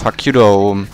Fuck you da oben.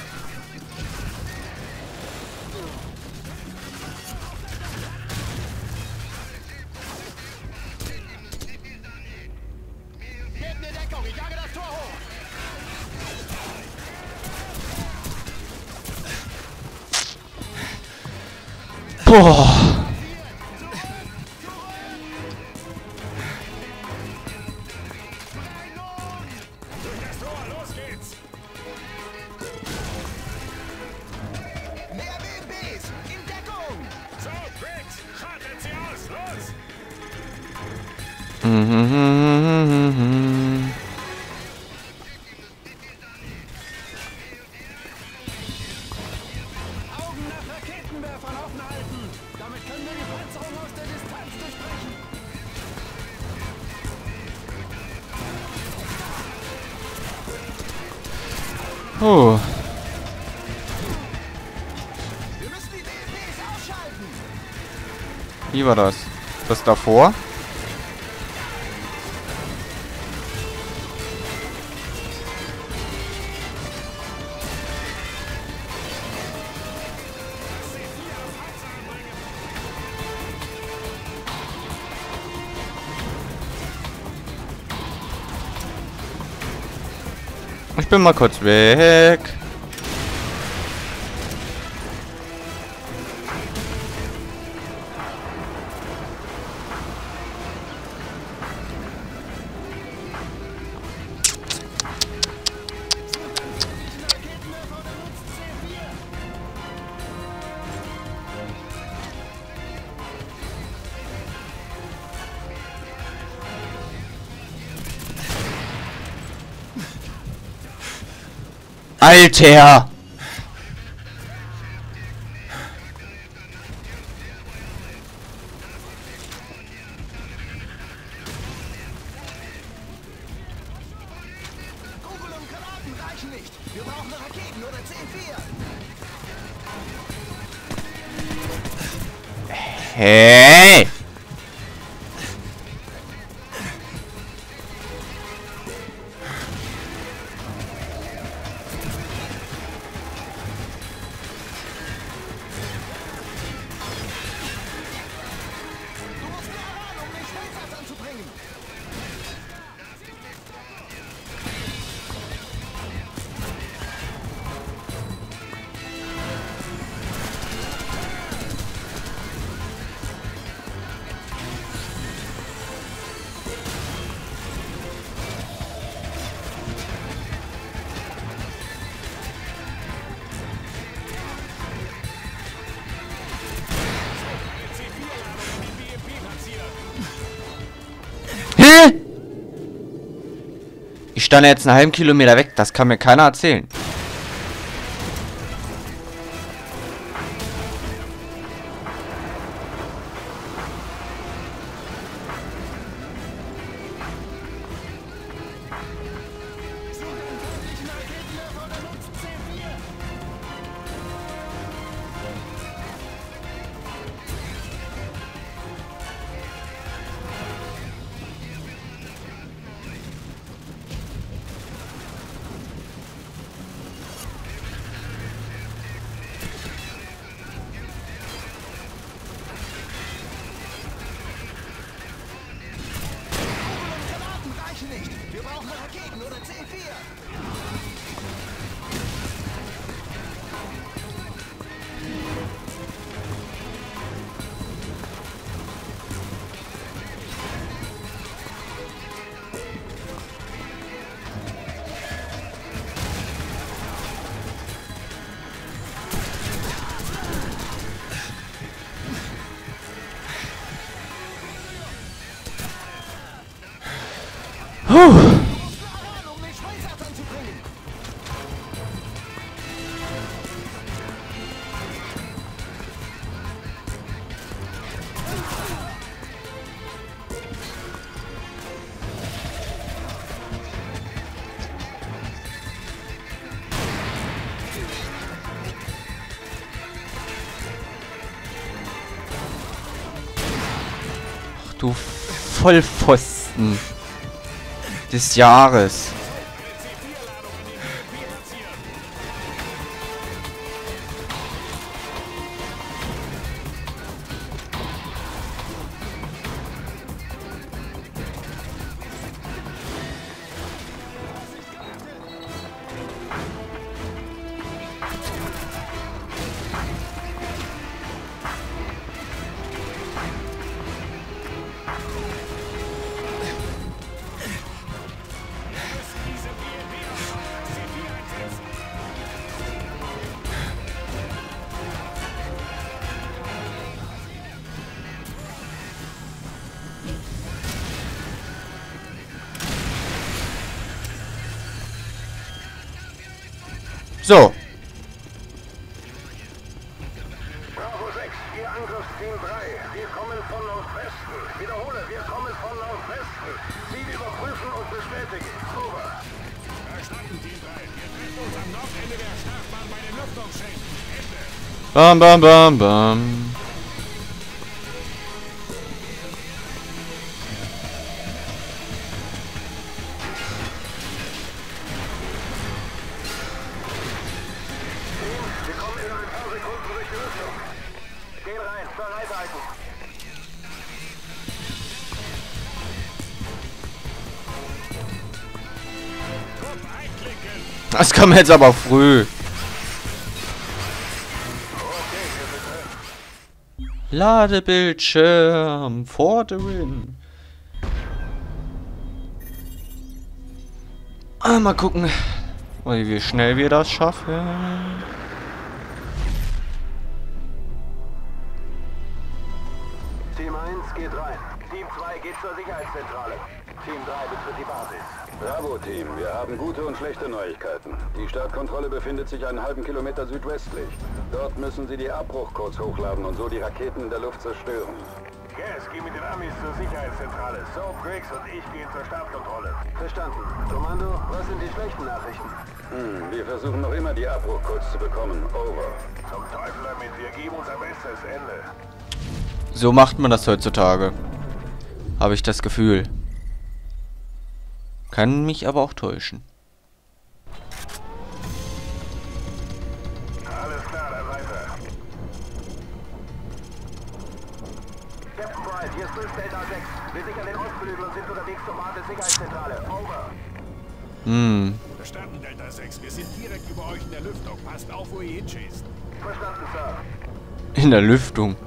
Boah. Oh. Wie war das? Das davor? Ich bin mal kurz weg. Alter! Kugeln und Granaten reichen nicht. Wir brauchen Raketen oder C4. Hey! Du musst näher ran, um den Schmelzsatz anzubringen. Hä? Ich stand jetzt einen halben Kilometer weg. Das kann mir keiner erzählen. Suche einen feindlichen Raketenwerfer oder nutzt C4. Granaten reichen nicht. Wir brauchen Raketen oder C4. Puh. Du musst näher ran, um den Schmelzsatz anzubringen. Ach, du Vollpfosten des Jahres. der Startbahn bei den Lüftungsschächten. Ende. Bam, bam, bam, bam. Wir kommen in ein paar Sekunden durch die Lüftung. Gehen rein, bereit halten. Kopf einklicken. Das kam jetzt aber früh. Ladebildschirm for the win. Mal gucken, wie schnell wir das schaffen. Team 1 geht rein. Team 2 geht zur Sicherheitszentrale. Team 3 betritt die Basis. Bravo, Team. Wir haben gute und schlechte Neuigkeiten. Die Startkontrolle befindet sich einen halben Kilometer südwestlich. Dort müssen Sie die Abbruchcodes hochladen und so die Raketen in der Luft zerstören. Gas, geh mit den Amis zur Sicherheitszentrale. Soap, Griggs und ich gehen zur Startkontrolle. Verstanden. Kommando, was sind die schlechten Nachrichten? Wir versuchen noch immer die Abbruchcodes zu bekommen. Over. Zum Teufel damit, wir geben unser Bestes. Ende. So macht man das heutzutage. Habe ich das Gefühl. Kann mich aber auch täuschen. Alles klar, dann weiter. Captain Bright, hier ist Swiss Delta 6. Wir sichern den Ostflügel und sind unterwegs zur Basis-Sicherheitszentrale. Over. Verstanden, Delta 6. Wir sind direkt über euch in der Lüftung. Passt auf, wo ihr hinschießt. Verstanden, Sir. In der Lüftung.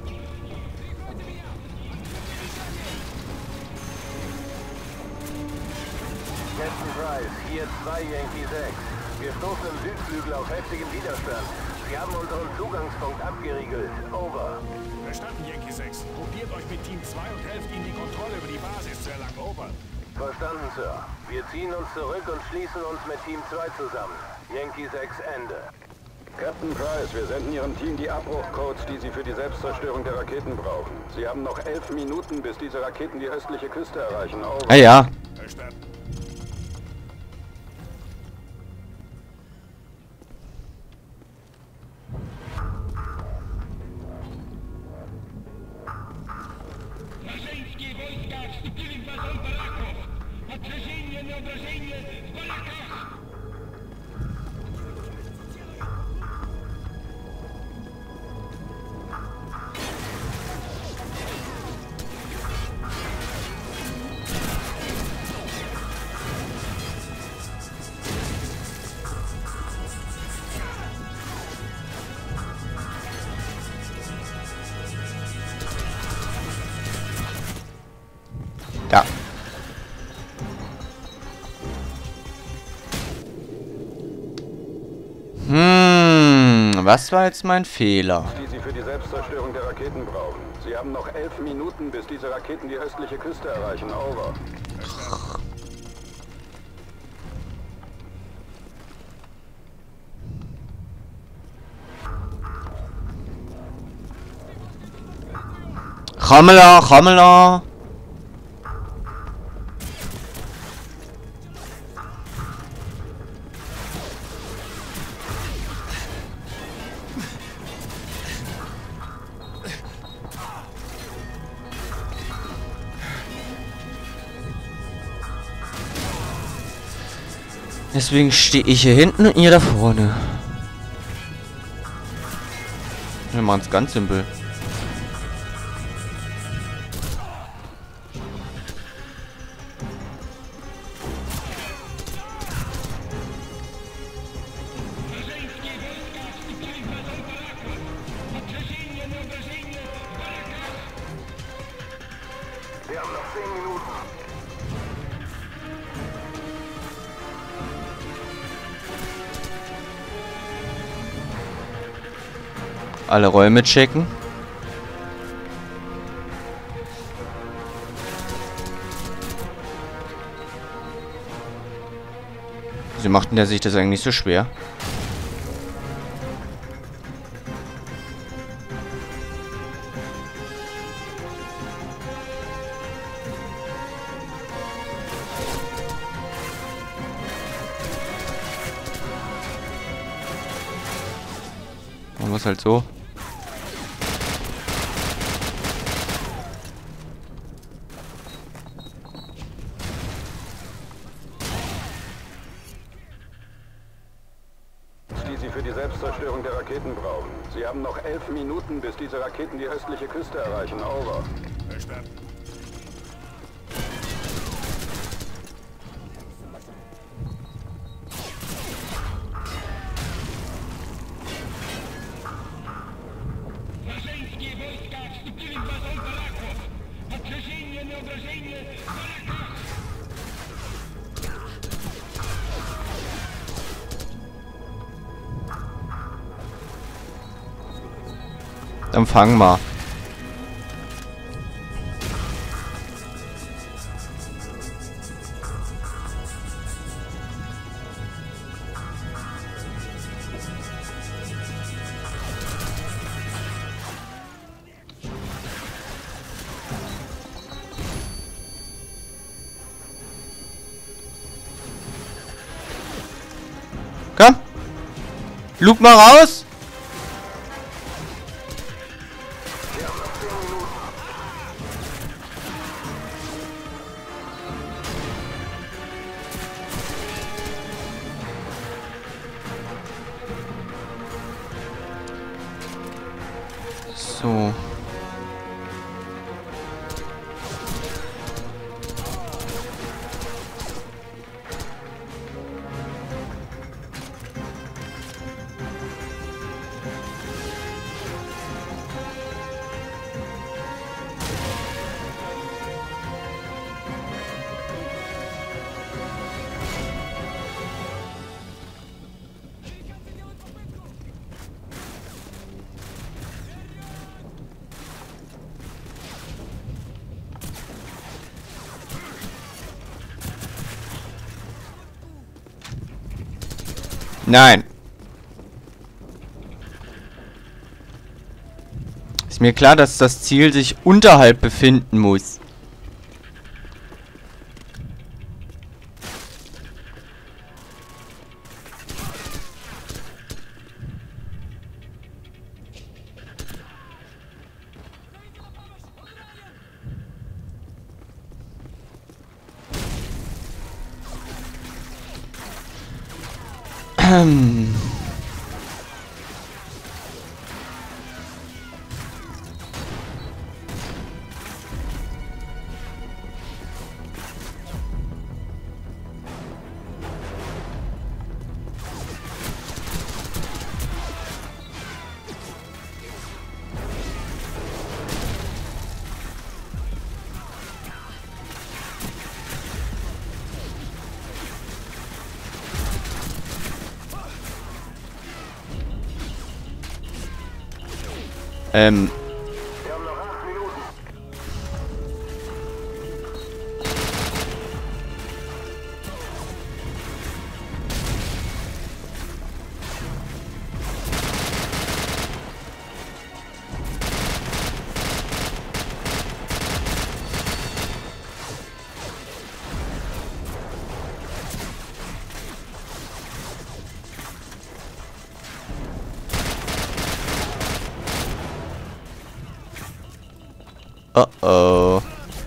Captain Price, hier 2 Yankee 6. Wir stoßen im Südflügel auf heftigen Widerstand. Sie haben unseren Zugangspunkt abgeriegelt. Over. Verstanden, Yankee 6. Probiert euch mit Team 2 und helft ihnen, die Kontrolle über die Basis zu erlangen. Over. Verstanden, Sir. Wir ziehen uns zurück und schließen uns mit Team 2 zusammen. Yankee 6, Ende. Captain Price, wir senden Ihrem Team die Abbruchcodes, die Sie für die Selbstzerstörung der Raketen brauchen. Sie haben noch 11 Minuten, bis diese Raketen die östliche Küste erreichen. Over. Ah ja. Verstanden. Rażeńskie wojska wstąpili w bazę Baraków. Obrażenie, nieobrażenie w Barakach. Ja. Was war jetzt mein Fehler? Die Sie für die Selbstzerstörung der Raketen brauchen. Sie haben noch 11 Minuten, bis diese Raketen die östliche Küste erreichen. Over. Rammela, Rammela. Deswegen stehe ich hier hinten und ihr da vorne. Wir machen es ganz simpel. Rażeńskie wojska wstąpili w bazę Baraków. Obrażenie, nieobrażenie w Barakach. Wir haben noch 10 Minuten. Alle Räume checken. Sie machten der sich das eigentlich so schwer? muss halt so. Die sie für die Selbstzerstörung der Raketen brauchen. Sie haben noch 11 Minuten, bis diese Raketen die östliche Küste erreichen. Over. Verstanden. Rosyjskie wojska wstąpili w bazę Polaków. Okrzyżenie, nieobrażenie, Polaków! Dann fangen wir. Komm! Luke mal raus! So. Nein. Ist mir klar, dass das Ziel sich unterhalb befinden muss. Wir haben noch 8 Minuten. Oh.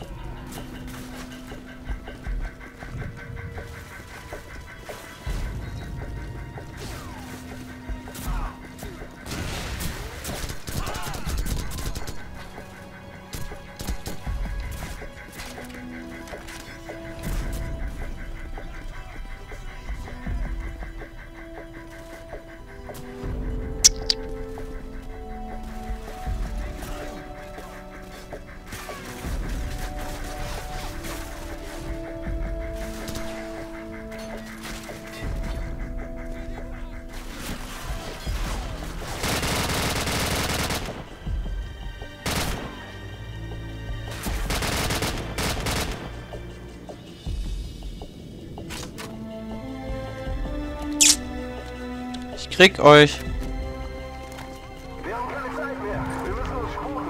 Ich krieg euch. Wir haben keine Zeit mehr. Wir müssen uns sputen.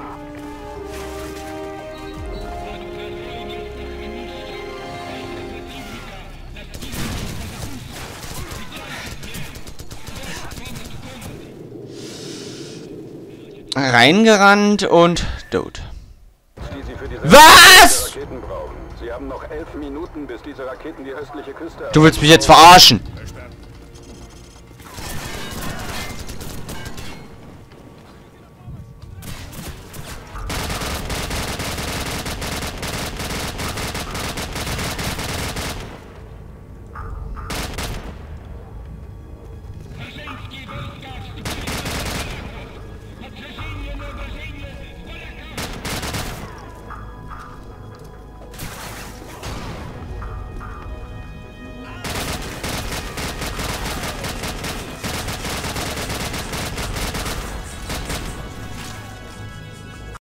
Reingerannt und tot. Die Sie für diese Was? Raketen brauchen. Sie haben noch 11 Minuten, bis diese Raketen die östliche Küste Du willst mich jetzt verarschen. Verstanden.